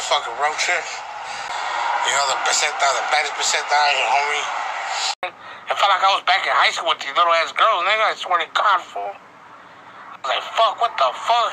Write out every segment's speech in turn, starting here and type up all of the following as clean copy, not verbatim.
fucking road trip. You know, the baddest peseta out here, homie. I felt like I was back in high school with these little ass girls, nigga. I swear to God, fool. I was like, fuck, what the fuck?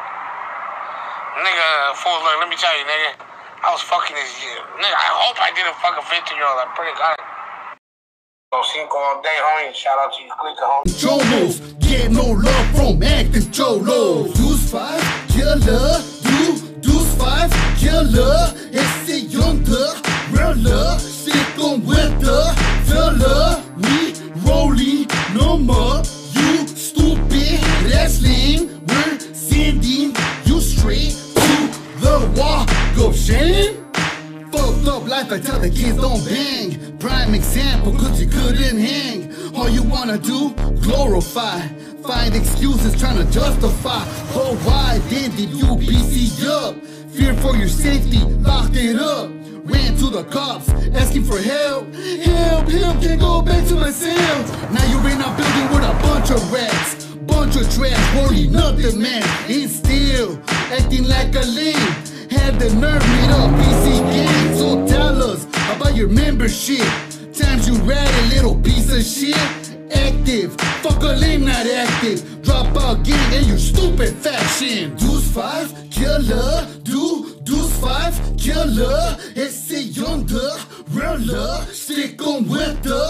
Nigga, fool, look, let me tell you, nigga. I was fucking this year. Nigga, I hope I didn't fuck a 15-year-old. I pray to God. So, cinco all day, homie. Shout out to you, clicker, homie. Cholos, get no love from active cholos. Deuce 5, killer. Deuce 5, killer. Esse yonder, realer. Stick on with the fella. We rolling, no more. You stupid, that's lame. We're sending you straight to the walk of shame. Fucked up life, I tell the kids don't bang. Prime example, cause you couldn't hang. All you wanna do, glorify. Find excuses trying to justify. But why then did you BC up? Fear for your safety, locked it up. Ran to the cops, asking for help. Help, can't go back to my cell. Now you're in a building with a bunch of rats. Bunch of trash, worry nothing, man. And still, acting like a lame. Had the nerve made up PC gang. So tell us about your membership. Times you rat a little piece of shit. Active, fuck a lame, not active. Drop out gang and your stupid fashion. Deuce 5, killer. Deuce 5, killer. Esse yonder, realer. Stick on with the